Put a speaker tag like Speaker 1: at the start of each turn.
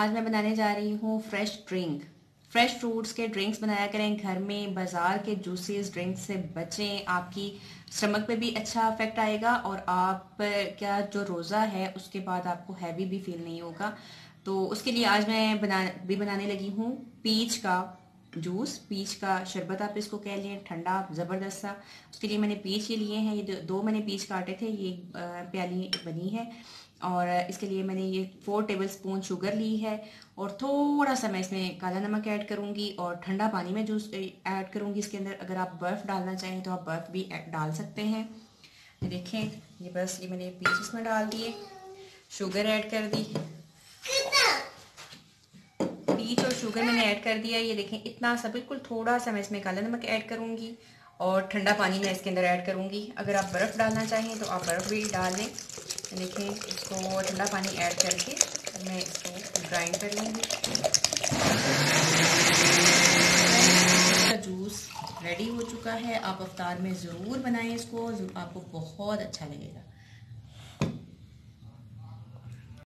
Speaker 1: आज मैं बनाने जा रही हूँ फ्रेश ड्रिंक। फ्रेश फ्रूट्स के ड्रिंक्स बनाया करें घर में, बाजार के जूसेस ड्रिंक्स से बचें। आपकी स्टमक पे भी अच्छा इफेक्ट आएगा और आप क्या जो रोज़ा है उसके बाद आपको हैवी भी फील नहीं होगा। तो उसके लिए आज मैं बनाने लगी हूँ पीच का जूस, पीच का शरबत आप इसको कह लें, ठंडा ज़बरदस्त सा। उसके लिए मैंने पीच ये लिए हैं, ये दो मैंने पीच काटे थे, ये प्याली बनी है। और इसके लिए मैंने ये 4 टेबलस्पून शुगर ली है और थोड़ा सा मैं इसमें काला नमक ऐड करूंगी और ठंडा पानी में जूस ऐड करूंगी इसके अंदर। अगर आप बर्फ़ डालना चाहें तो आप बर्फ़ भी डाल सकते हैं। ये देखें, ये बस ये मैंने पीच इसमें डाल दिए, शुगर ऐड कर दी, पीच और शुगर मैंने ऐड कर दिया। ये देखें इतना सा, बिल्कुल थोड़ा सा मैं इसमें काला नमक ऐड करूंगी और ठंडा पानी मैं इसके अंदर ऐड करूंगी। अगर आप बर्फ़ डालना चाहें तो आप बर्फ़ भी डाल लें। देखें, इसको ठंडा पानी ऐड करके मैं इसको ग्राइंड कर लूँगी। इसका जूस रेडी हो चुका है। आप अफ्तार में ज़रूर बनाएं इसको, आपको बहुत अच्छा लगेगा।